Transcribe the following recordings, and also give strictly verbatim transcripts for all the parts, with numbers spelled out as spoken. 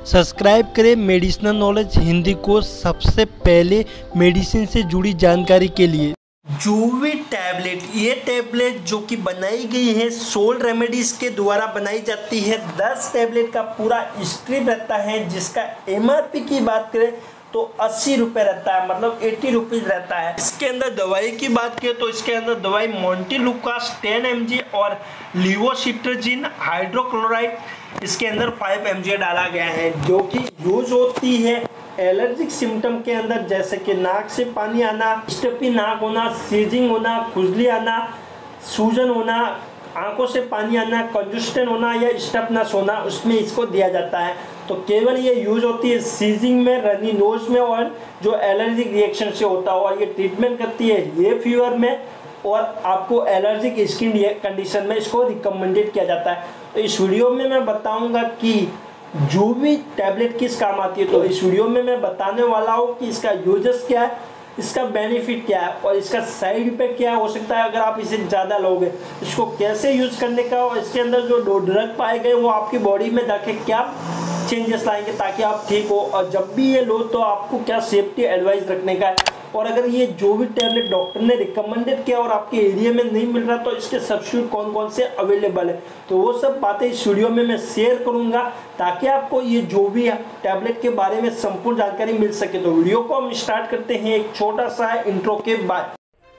Subscribe करें medicinal knowledge Hindi को सबसे पहले मेडिसिन से जुड़ी जानकारी के लिए। जूवी टैबलेट, ये टैबलेट जो कि बनाई गई है सोल रेमेडीज के द्वारा बनाई जाती है। दस टैबलेट का पूरा स्ट्रिप रहता है, जिसका एमआरपी की बात करें तो अस्सी रुपये रहता है, मतलब अस्सी रुपीज़ रहता है। इसके अंदर दवाई की बात करें तो इसके अंदर दवाई मोंटेलुकास टेन एम जी और लिवोसिट्राजिन हाइड्रोक्लोराइड इसके अंदर फाइव एम जी डाला गया है, जो कि यूज होती है एलर्जिक सिम्टम के अंदर, जैसे कि नाक से पानी आना, स्टफी नाक होना, सीजिंग होना, खुजली आना, सूजन होना, आंखों से पानी आना, कंजस्टन होना या स्टफनेस होना, उसमें इसको दिया जाता है। तो केवल ये यूज होती है सीजिंग में, रनी नोज में और जो एलर्जिक रिएक्शन से होता हो, और ये ट्रीटमेंट करती है ये फीवर में और आपको एलर्जिक स्किन कंडीशन में इसको रिकमेंडेड किया जाता है। तो इस वीडियो में मैं बताऊंगा कि जूवी टैबलेट किस काम आती है। तो इस वीडियो में मैं बताने वाला हूँ कि इसका यूजेस क्या है, इसका बेनिफिट क्या है और इसका साइड इफेक्ट क्या हो सकता है अगर आप इसे ज़्यादा लोगे, इसको कैसे यूज़ करने का, और इसके अंदर जो दो ड्रग पाए गए वो आपकी बॉडी में जाके क्या चेंजेस लाएंगे ताकि आप ठीक हो, और जब भी ये लो तो आपको क्या सेफ्टी एडवाइस रखने का है। और अगर ये जो भी टैबलेट डॉक्टर ने रिकमेंडेड किया और आपके एरिया में नहीं मिल रहा तो इसके सब्स्टिट्यूट कौन कौन से अवेलेबल है, तो वो सब बातें इस वीडियो में मैं शेयर करूंगा ताकि आपको ये जो भी टैबलेट के बारे में संपूर्ण जानकारी मिल सके। तो वीडियो को हम स्टार्ट करते हैं एक छोटा सा इंट्रो के बाद।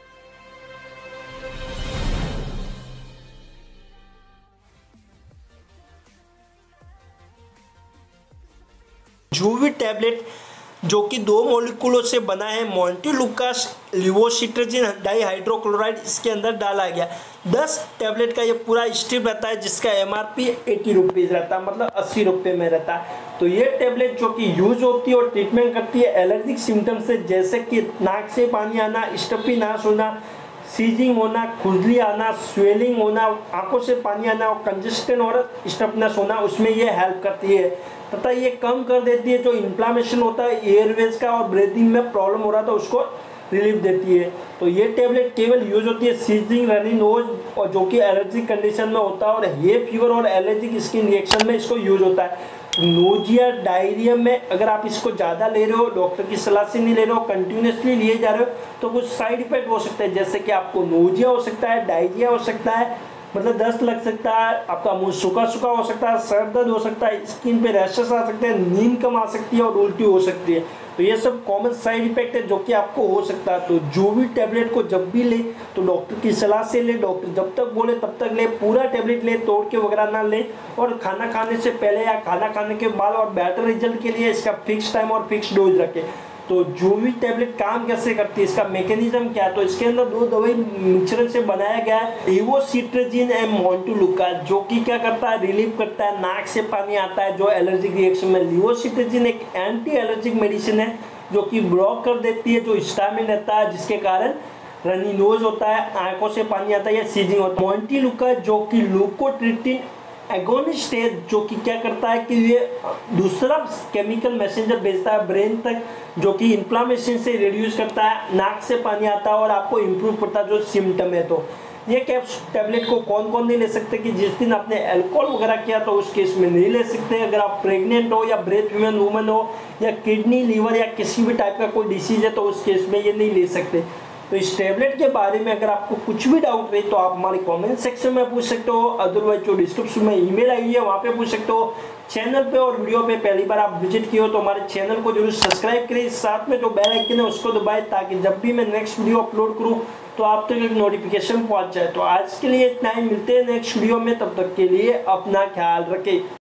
जूवी टैबलेट जो कि दो मॉलिक्यूलों से बना है, मोंटेलुकास लिवोसिट्राजिन डाइहाइड्रोक्लोराइड इसके अंदर डाला गया। दस टैबलेट का ये पूरा स्ट्रिप रहता है, जिसका एमआरपी अस्सी रुपीज़ रहता है, मतलब अस्सी रुपये में रहता है। तो ये टैबलेट जो कि यूज होती है और ट्रीटमेंट करती है एलर्जिक सिम्टम्स से, जैसे कि नाक से पानी आना, स्टफी नाक होना, सीजिंग होना, खुजली आना, स्वेलिंग होना, आंखों से पानी आना और कंजस्टन और स्टफनेस होना, उसमें ये हेल्प करती है तथा ये कम कर देती है जो इन्फ्लामेशन होता है एयरवेज का और ब्रीथिंग में प्रॉब्लम हो रहा था उसको रिलीफ देती है। तो ये टैबलेट केवल यूज होती है सीजिंग, रनी नोज और जो कि एलर्जिक कंडीशन में होता है, और ये फीवर और एलर्जिक स्किन रिएक्शन में इसको यूज होता है। नोजिया डायरिया में अगर आप इसको ज़्यादा ले रहे हो, डॉक्टर की सलाह से नहीं ले रहे हो, कंटिन्यूसली लिए जा रहे हो, तो कुछ साइड इफेक्ट हो सकता है, जैसे कि आपको नोजिया हो सकता है, डायरिया हो सकता है, मतलब दस्त लग सकता है, आपका मुंह सूखा सूखा हो सकता है, सर दर्द हो सकता है, स्किन पे रैशेस आ सकते हैं, नींद कम आ सकती है और उल्टी हो सकती है। तो ये सब कॉमन साइड इफेक्ट है जो कि आपको हो सकता है। तो जो भी टैबलेट को जब भी ले तो डॉक्टर की सलाह से ले, डॉक्टर जब तक बोले तब तक ले, पूरा टैबलेट ले, तोड़ के वगैरह ना ले, और खाना खाने से पहले या खाना खाने के बाद, और बेटर रिजल्ट के लिए इसका फिक्स टाइम और फिक्स डोज रखें। तो जो भी टैबलेट काम कैसे करती है, इसका मैकेनिज्म क्या है, तो इसके अंदर दो दवाई मिश्रण से बनाया गया है, लिवोसिट्राजिन एंड मोंटेलुकास, जो कि क्या करता है, रिलीफ करता है, नाक से पानी आता है जो एलर्जिक रिएक्शन में। लिवोसिट्राजिन एक एंटी एलर्जिक मेडिसिन है जो कि ब्लॉक कर देती है जो हिस्टामिन रहता है, जिसके कारण रनी नोज होता है, आंखों से पानी आता है या सीजिंग होता है। मोंटेलुकास जो कि लुकोट्रिटिन एगोनिस्ट है, जो कि क्या करता है कि ये दूसरा केमिकल मैसेंजर भेजता है ब्रेन तक, जो कि इन्फ्लामेशन से रिड्यूस करता है, नाक से पानी आता है और आपको इम्प्रूव करता है जो सिम्टम है। तो ये कैप्स टैबलेट को कौन कौन नहीं ले सकते कि जिस दिन आपने अल्कोहल वगैरह किया तो उस केस में नहीं ले सकते। अगर आप प्रेग्नेंट हो या ब्रेथ वुमेन वुमन हो या किडनी लीवर या किसी भी टाइप का कोई डिसीज है तो उस केस में ये नहीं ले सकते। तो इस टैबलेट के बारे में अगर आपको कुछ भी डाउट रहे तो आप हमारे कमेंट सेक्शन में पूछ सकते हो, अदरवाइज जो डिस्क्रिप्शन में ईमेल आई है वहाँ पे पूछ सकते हो। चैनल पे और वीडियो पे पहली बार आप विजिट किए हो तो हमारे चैनल को जरूर सब्सक्राइब करें, साथ में जो बेल आइकन है उसको दबाएं ताकि जब भी मैं नेक्स्ट वीडियो अपलोड करूँ तो आप तक एक नोटिफिकेशन पहुँच जाए। तो आज के लिए इतना ही, मिलते हैं नेक्स्ट वीडियो में, तब तक के लिए अपना ख्याल रखें।